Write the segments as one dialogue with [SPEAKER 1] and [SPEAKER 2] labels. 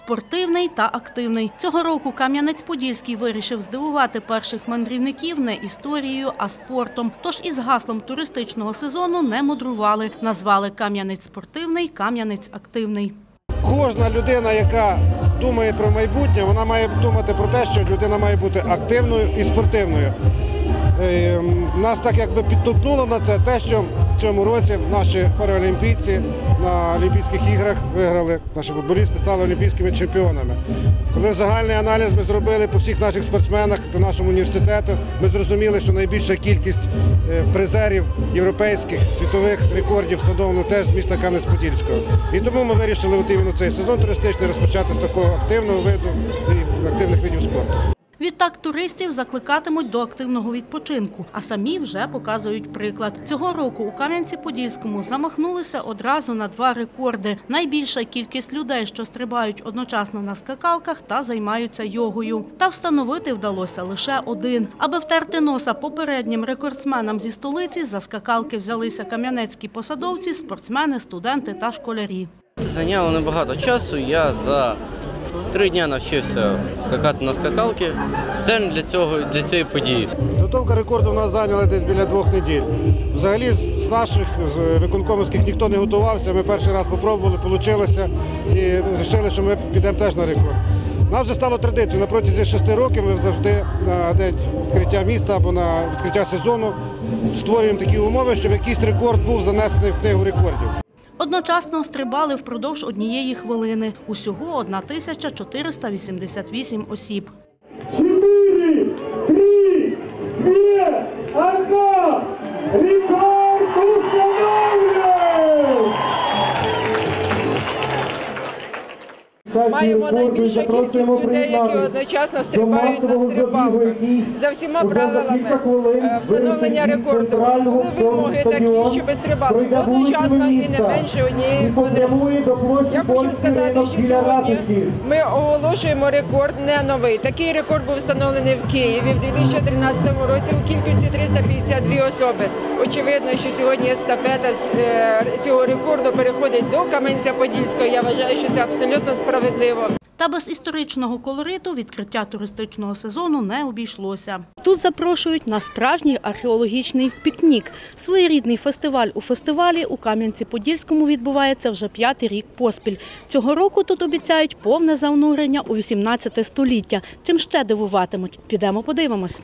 [SPEAKER 1] спортивний та активний. Цього року Кам'янець-Подільський вирішив здивувати перших мандрівників не історією, а спортом. Тож із гаслом туристичного сезону не мудрували. Назвали Кам'янець спортивний, Кам'янець активний.
[SPEAKER 2] Кожна людина, яка думає про майбутнє, вона має думати про те, що людина має бути активною і спортивною. Нас так якби підтолкнуло на це те, що в цьому році наші паралімпійці на Олімпійських іграх виграли, наші футболісти стали олімпійськими чемпіонами. Коли загальний аналіз ми зробили по всіх наших спортсменах, по нашому університету, ми зрозуміли, що найбільша кількість призерів європейських, світових рекордів встановлено теж з міста Кам'янець-Подільського. І тому ми вирішили от іменно цей сезон туристичний розпочати з такого активного виду і активних видів спорту.
[SPEAKER 1] Відтак туристів закликатимуть до активного відпочинку, а самі вже показують приклад. Цього року у Кам'янці-Подільському замахнулися одразу на 2 рекорди. Найбільша кількість людей, що стрибають одночасно на скакалках та займаються йогою. Та встановити вдалося лише 1. Аби втерти носа попереднім рекордсменам зі столиці, за скакалки взялися кам'янецькі посадовці, спортсмени, студенти та школярі.
[SPEAKER 3] Це зайняло небагато часу. Я за 3 дні навчився скакати на скакалки спеціально для цієї події.
[SPEAKER 2] Підготовка рекорду у нас зайняла десь біля 2 неділь. Взагалі з наших виконкомівських ніхто не готувався. Ми перший раз спробували, вийшло і вирішили, що ми підемо теж на рекорд. Нам вже стало традицією. На протязі 6 років ми завжди на день відкриття міста або на відкриття сезону створюємо такі умови, щоб якийсь рекорд був занесений в книгу рекордів.
[SPEAKER 1] Одночасно стрибали впродовж 1 хвилини. Усього 1488 осіб.
[SPEAKER 4] 4, 3, 2, 1. Рекорд установлен!
[SPEAKER 5] Маємо найбільшу кількість людей, які одночасно стрибають на стрибалках. За всіма правилами встановлення рекорду були вимоги такі, щоб стрибали одночасно і не менше 1 хвилини. Я хочу сказати, що сьогодні ми оголошуємо рекорд не новий. Такий рекорд був встановлений в Києві в 2013 році у кількості 352 особи. Очевидно, що сьогодні естафета цього рекорду переходить до Кам'янця-Подільського. Я вважаю, що це абсолютно справедливо.
[SPEAKER 1] Та без історичного колориту відкриття туристичного сезону не обійшлося. Тут запрошують на справжній археологічний пікнік. Своєрідний фестиваль у фестивалі у Кам'янці-Подільському відбувається вже 5-й рік поспіль. Цього року тут обіцяють повне занурення у 18 століття. Чим ще дивуватимуть? Підемо подивимось.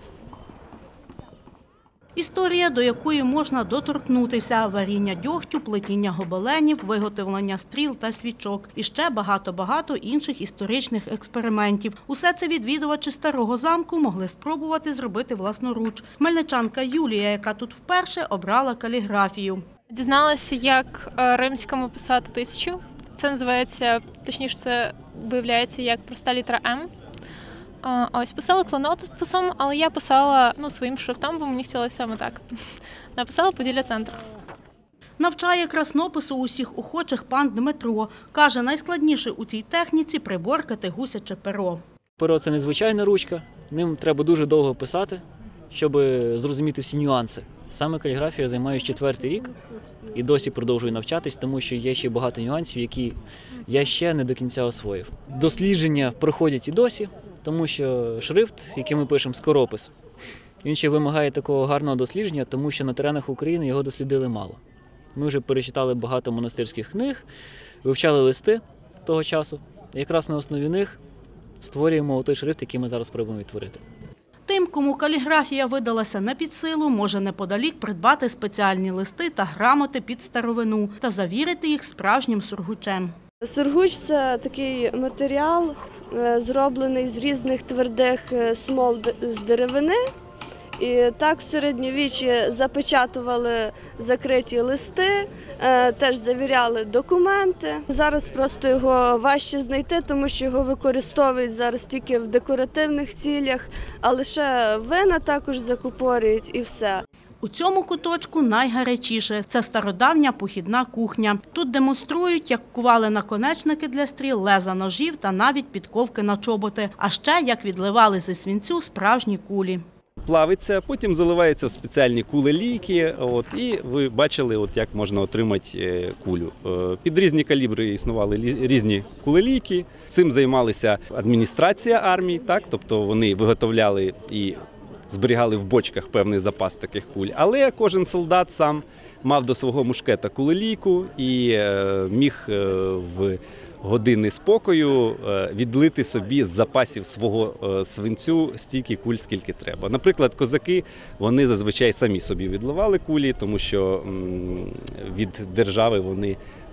[SPEAKER 1] Історія, до якої можна доторкнутися – варіння дьогтю, плетіння гобеленів, виготовлення стріл та свічок. І ще багато-багато інших історичних експериментів. Усе це відвідувачі Старого замку могли спробувати зробити власноруч. Хмельничанка Юлія, яка тут вперше, обрала каліграфію.
[SPEAKER 6] Дізналася, як римському писати 1000. Це називається, точніше, це виявляється як проста літера М. Ось писала клинописом, але я писала своїм шрифтом, бо мені хотілося саме так. Написала Поділля-центр.
[SPEAKER 1] Навчає краснопису усіх охочих пан Дмитро. Каже, найскладніше у цій техніці – приборкати гусяче перо.
[SPEAKER 7] Перо – це незвичайна ручка, ним треба дуже довго писати, щоб зрозуміти всі нюанси. Саме каліграфія займаю 4-й рік і досі продовжую навчатись, тому що є ще багато нюансів, які я ще не до кінця освоїв. Дослідження проходять і досі, тому що шрифт, який ми пишемо, скоропис, він ще вимагає такого гарного дослідження, тому що на теренах України його дослідили мало. Ми вже перечитали багато монастирських книг, вивчали листи того часу. Якраз на основі них створюємо той шрифт, який ми зараз пробуємо відтворити.
[SPEAKER 1] Тим, кому каліграфія видалася не під силу, може неподалік придбати спеціальні листи та грамоти під старовину та завірити їх справжнім сургучем.
[SPEAKER 8] Сургуч – це такий матеріал, зроблений з різних твердих смол з деревини. І так в середньовіччі запечатували закриті листи, теж завіряли документи. Зараз просто його важче знайти, тому що його використовують зараз тільки в декоративних цілях, а лише вина також закупорюють і все.
[SPEAKER 1] У цьому куточку найгарячіше – це стародавня похідна кухня. Тут демонструють, як кували наконечники для стріл, леза ножів та навіть підковки на чоботи. А ще, як відливали зі свинцю справжні кулі.
[SPEAKER 9] плавиться, потім заливається в спеціальні кулелійки, і ви бачили, як можна отримати кулю. Під різні калібри існували різні кулелійки. Цим займалася адміністрація армії, тобто вони виготовляли і зберігали в бочках певний запас таких куль. Але кожен солдат сам мав до свого мушкета кулелійку і міг в години спокою відлити собі з запасів свого свинцю стільки куль, скільки треба. Наприклад, козаки, вони зазвичай самі собі відливали кулі, тому що від держави вони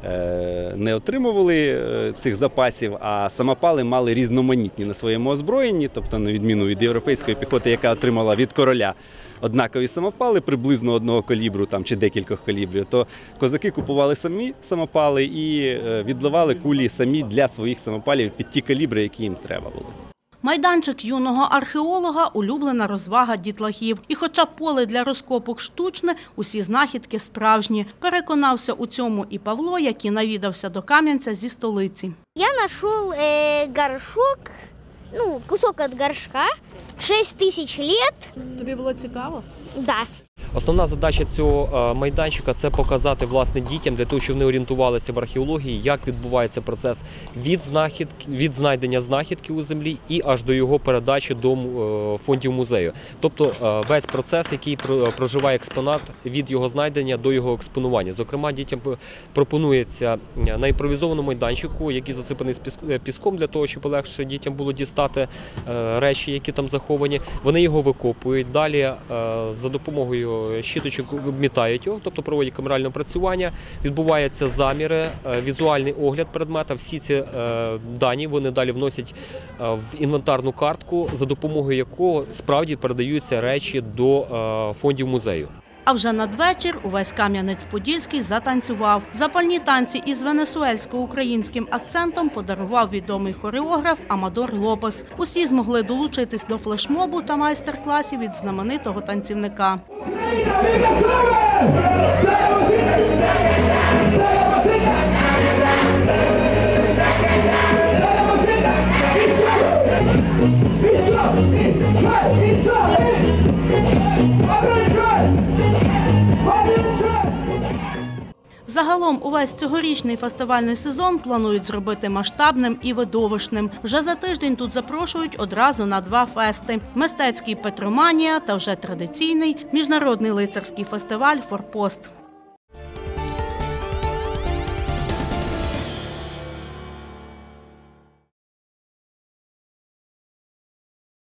[SPEAKER 9] не отримували цих запасів, а самопали мали різноманітні на своєму озброєнні, тобто на відміну від європейської піхоти, яка отримала від короля однакові самопали, приблизно одного калібру чи декількох калібрів, то козаки купували самі самопали і відливали кулі самі для своїх самопалів під ті калібри, які їм треба було.
[SPEAKER 1] Майданчик юного археолога – улюблена розвага дітлахів. І хоча поле для розкопок штучне, усі знахідки справжні. Переконався у цьому і Павло, який навідався до Кам'янця зі столиці.
[SPEAKER 10] Я знайшов горшок, кусок від горшка, 6 тисяч років.
[SPEAKER 1] Тобі було цікаво?
[SPEAKER 10] Так.
[SPEAKER 11] Основна задача цього майданчика – це показати, власне, дітям, для того, щоб вони орієнтувалися в археології, як відбувається процес від знайдення знахідки у землі і аж до його передачі до фондів музею. Тобто весь процес, який проживає експонат від його знайдення до його експонування. Зокрема, дітям пропонується на імпровізованому майданчику, який засипаний піском, для того, щоб полегше дітям було дістати речі, які там заховані. Вони його викопують, далі за допомогою щіточок обмітають його, тобто проводять камеральне опрацювання, відбуваються заміри, візуальний огляд предмета. Всі ці дані вони далі вносять в інвентарну картку, за допомогою якого справді передаються речі до фондів музею.
[SPEAKER 1] А вже надвечір увесь Кам'янець-Подільський затанцював. Запальні танці із венесуельсько-українським акцентом подарував відомий хореограф Амадор Лопес. Усі змогли долучитись до флешмобу та майстер-класів від знаменитого танцівника. Загалом увесь цьогорічний фестивальний сезон планують зробити масштабним і видовищним. Вже за тиждень тут запрошують одразу на 2 фести – мистецький «Петроманія» та вже традиційний міжнародний лицарський фестиваль «Форпост».